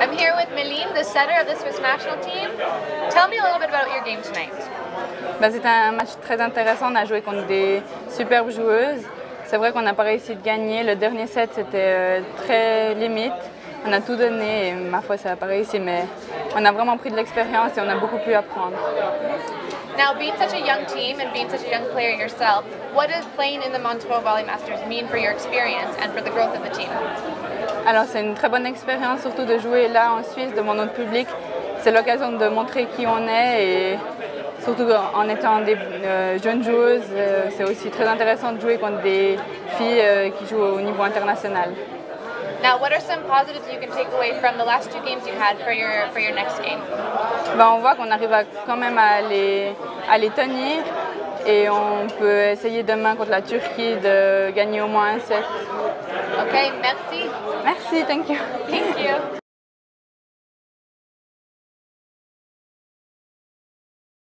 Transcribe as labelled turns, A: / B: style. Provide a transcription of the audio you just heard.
A: I'm here with Méline, the setter of the Swiss national team. Tell me a little bit about your game tonight.
B: C'était un match très intéressant. On a joué contre des superbes joueuses. C'est vrai qu'on n'a pas réussi de gagner. Le dernier set, c'était très limite. On a tout donné et ma foi, ça n'a pas réussi. Mais on a vraiment pris de l'expérience et on a beaucoup pu apprendre.
A: Now, being such a young team and being such a young player yourself, what does playing in the Montreux Volley Masters mean for your experience and for the growth of the team?
B: Alors, c'est une très bonne expérience, surtout de jouer là en Suisse devant notre public. C'est l'occasion de montrer qui on est et surtout en étant des jeunes joueuses, c'est aussi très intéressant de jouer contre des filles qui jouent au niveau international.
A: Now, what are some positives you can take away from the last two games you had for your next game?
B: On voit qu'on arrive quand même à les tenir et on peut essayer demain contre la Turquie de gagner au moins un set.
A: Okay, merci.
B: Merci, thank you.
A: Thank you.